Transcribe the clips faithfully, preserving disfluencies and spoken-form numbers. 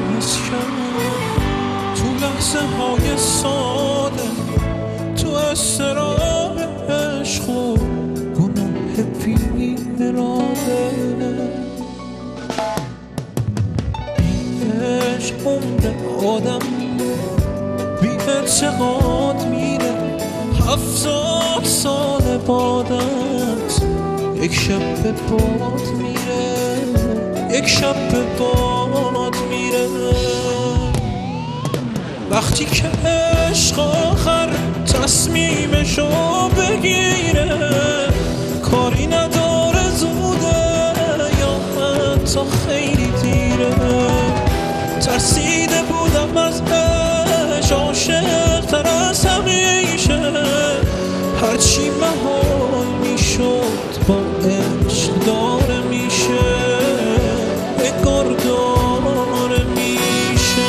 حس کرد تو لحظه های ساده، تو اسرار عشق و گناه بی اراده. بی عشق عمر آدم بی اعتقاد میره، هفتاد سال بعدت یک شب به باد میره، یک شب به باد میره. وقتی که عشق آخر تصمیمشو بگیره، کاری نداره زوده یا حتی خیلی دیره. ترسیده بودم از عشق، عاشق تر از همیشه، هرچی محال میشد با عشق داره میشه، انگار داره میشه.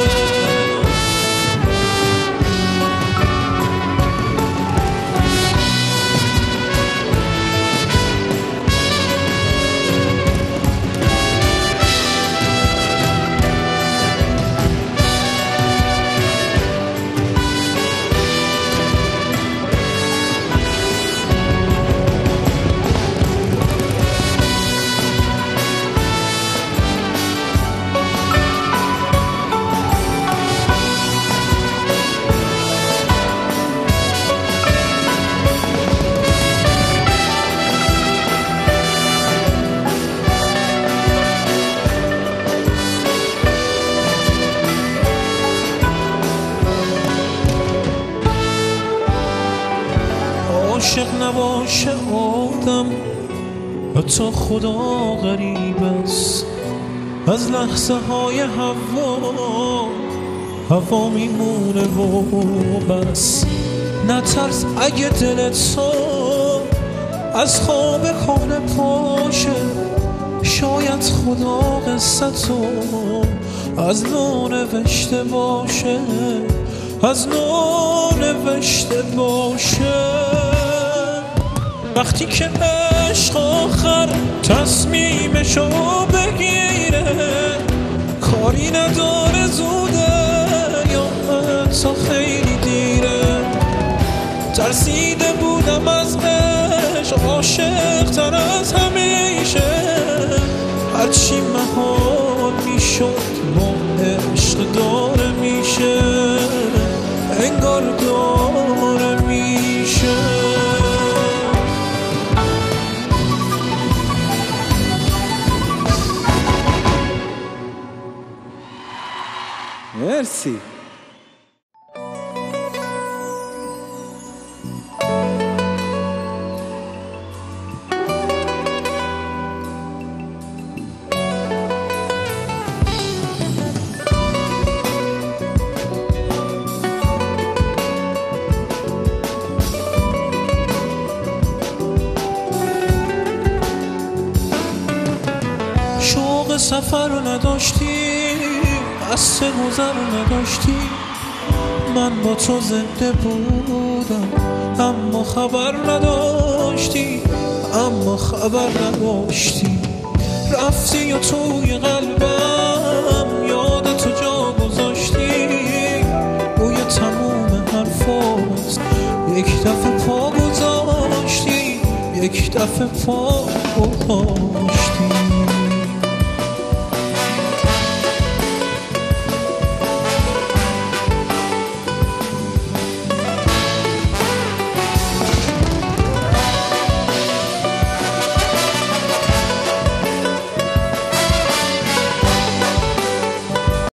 عاشق نباشه آدم حتی خدا غریب است، از لحظه های هوا هوا میمونه و بس. نترس اگه دلت تو از خواب کهنه پاشه، شاید خدا قصتو از نو نوشته باشه، از نو نوشته باشه. وقتی که عشق آخر تصمیمشو بگیره، کاری نداره زوده یا حتی خیلی دیره. ترسیده بودم از عشق، عاشق تر از همیشه، هرچی محال میشد با عشق داره میشه، انگار داره میشه. مرسی. شوق سفر رو نداشتی، قصد گذر رو نداشتی، من با تو زنده بودم اما خبر نداشتی، اما خبر نداشتی. رفتی و توی قلبم یادتو جا گذاشتی، روی تموم حرفات یک دفعه پا گذاشتی، یک دفعه پا گذاشتی.